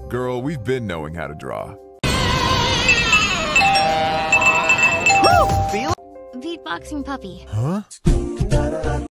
Girl, we've been knowing how to draw. Beatboxing Puppy. Huh?